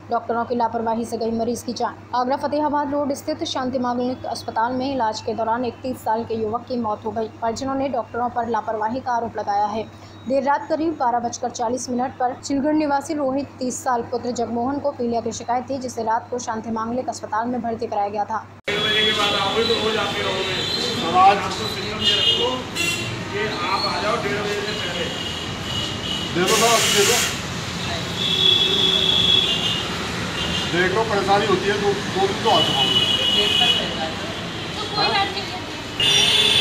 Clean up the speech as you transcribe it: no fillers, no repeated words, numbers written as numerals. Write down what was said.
डॉक्टरों की लापरवाही से गई मरीज की जान। आगरा फतेहाबाद रोड स्थित शांति मांगलिक अस्पताल में इलाज के दौरान एक 30 साल के युवक की मौत हो गई। परिजनों ने डॉक्टरों पर लापरवाही का आरोप लगाया है। देर रात करीब 12:40 पर चिलगढ़ निवासी रोहित 30 साल पुत्र जगमोहन को पीलिया की शिकायत थी, जिसे रात को शांति मांगलिक अस्पताल में भर्ती कराया गया था। आप आ जाओ 1:30 बजे से पहले। देख लो परेशानी होती है, 2 दिन तो आ चुका हूँ।